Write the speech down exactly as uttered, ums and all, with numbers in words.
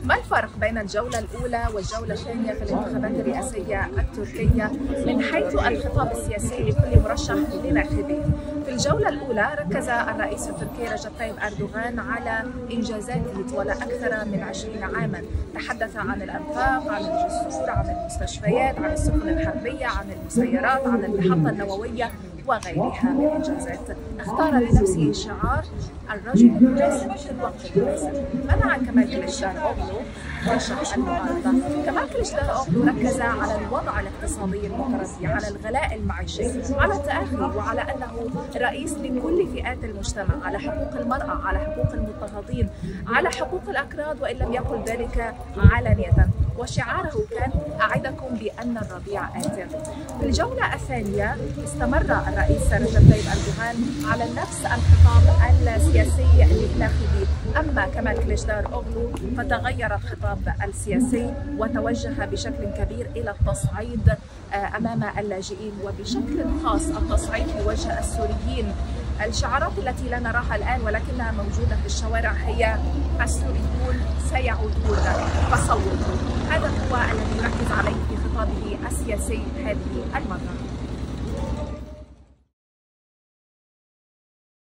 ما الفرق بين الجولة الأولى والجولة الثانية في الانتخابات الرئاسية التركية من حيث الخطاب السياسي لكل مرشح لناخبيه؟ في الجولة الأولى ركز الرئيس التركي رجب طيب أردوغان على إنجازاته طوال أكثر من عشرين عاما، تحدث عن الأنفاق، عن الجسور، عن المستشفيات، عن السفن الحربية، عن المسيرات، عن المحطة النووية وغيرها من إنجازات. اختار لنفسه شعار الرجل المناسب في الوقت المناسب. منع كمال كليشداروغلو مرشح المعارضة. كمال كليشداروغلو ركز على الوضع الاقتصادي المتردي، على الغلاء المعيشي، على التأخي، وعلى أنه رئيس لكل فئات المجتمع، على حقوق المرأة، على حقوق المضطهدين، على حقوق الأكراد، وإن لم يقل ذلك علانية. وشعاره كان أعدكم بأن الربيع آت. في الجولة الثانية استمر الرئيس رجب طيب أردوغان على نفس الخطاب السياسي للناخبين، أما كمال كليشداروغلو فتغير الخطاب السياسي وتوجه بشكل كبير إلى التصعيد أمام اللاجئين، وبشكل خاص التصعيد في وجه السوريين. الشعارات التي لا نراها الآن ولكنها موجودة في الشوارع هي السوريون سيعودون فصوتوا. هذا هو الذي يركز عليه في خطابه السياسي هذه المرة.